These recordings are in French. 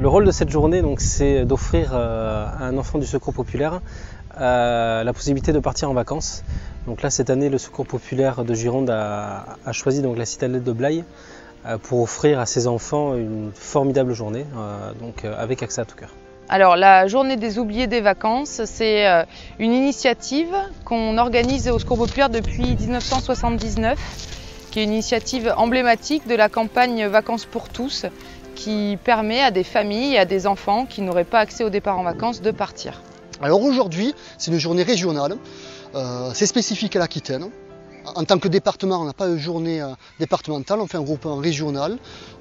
rôle de cette journée, c'est d'offrir à un enfant du Secours populaire la possibilité de partir en vacances. Donc là, cette année, le Secours populaire de Gironde a choisi la citadelle de Blaye pour offrir à ses enfants une formidable journée, avec accès à tout cœur. Alors la journée des oubliés des vacances, c'est une initiative qu'on organise au Secours populaire depuis 1979, qui est une initiative emblématique de la campagne Vacances pour tous, qui permet à des familles et à des enfants qui n'auraient pas accès au départ en vacances de partir. Alors aujourd'hui, c'est une journée régionale, c'est spécifique à l'Aquitaine. En tant que département, on n'a pas de journée départementale, on fait un groupement régional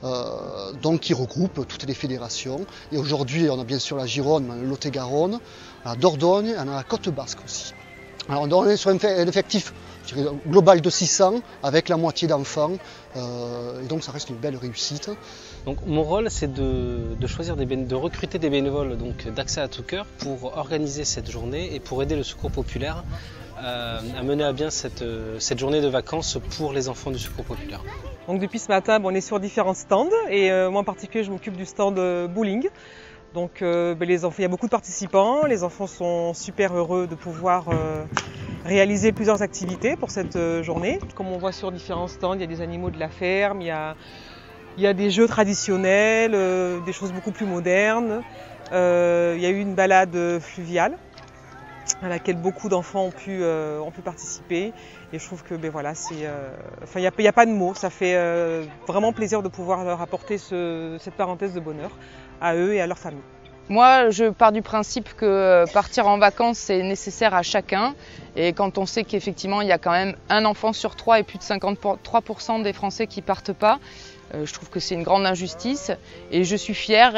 qui regroupe toutes les fédérations. Et aujourd'hui, on a bien sûr la Gironde, le Lot-et-Garonne, la Dordogne, on a la Côte Basque aussi. Alors on est sur un effectif global de 600 avec la moitié d'enfants et donc ça reste une belle réussite. Donc mon rôle, c'est de choisir de recruter des bénévoles d'Accès à tout cœur pour organiser cette journée et pour aider le Secours populaire à mener à bien cette journée de vacances pour les enfants du Secours populaire. Donc depuis ce matin, on est sur différents stands et moi en particulier je m'occupe du stand bowling. Donc les enfants, il y a beaucoup de participants, les enfants sont super heureux de pouvoir réaliser plusieurs activités pour cette journée. Comme on voit sur différents stands, il y a des animaux de la ferme, il y a des jeux traditionnels, des choses beaucoup plus modernes. Il y a eu une balade fluviale à laquelle beaucoup d'enfants ont pu participer. Et je trouve que il n'y a pas de mots, ça fait vraiment plaisir de pouvoir leur apporter cette parenthèse de bonheur à eux et à leur famille. Moi, je pars du principe que partir en vacances, c'est nécessaire à chacun. Et quand on sait qu'effectivement, il y a quand même un enfant sur 3 et plus de 53% des Français qui partent pas, je trouve que c'est une grande injustice. Et je suis fière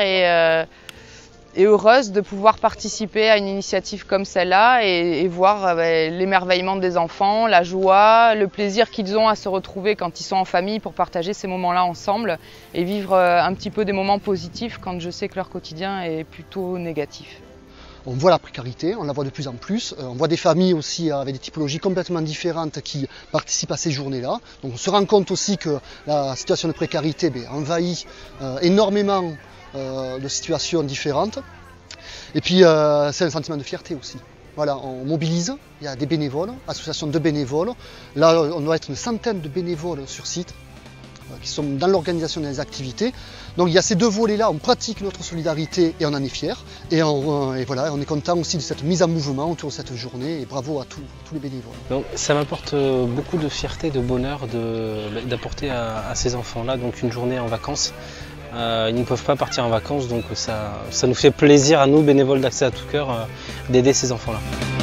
et heureuse de pouvoir participer à une initiative comme celle-là et voir l'émerveillement des enfants, la joie, le plaisir qu'ils ont à se retrouver quand ils sont en famille pour partager ces moments-là ensemble et vivre un petit peu des moments positifs quand je sais que leur quotidien est plutôt négatif. On voit la précarité, on la voit de plus en plus. On voit des familles aussi avec des typologies complètement différentes qui participent à ces journées-là. Donc on se rend compte aussi que la situation de précarité envahit énormément de situations différentes. Et puis c'est un sentiment de fierté aussi. Voilà, on mobilise, il y a des bénévoles, associations de bénévoles. Là, on doit être une centaine de bénévoles sur site qui sont dans l'organisation des activités. Donc il y a ces deux volets-là, on pratique notre solidarité et on en est fiers. Et on est content aussi de cette mise en mouvement autour de cette journée et bravo à tous les bénévoles. Donc ça m'apporte beaucoup de fierté, de bonheur d'apporter à ces enfants-là une journée en vacances. Ils ne peuvent pas partir en vacances, donc ça nous fait plaisir à nous, bénévoles d'Accès à tout cœur, d'aider ces enfants-là.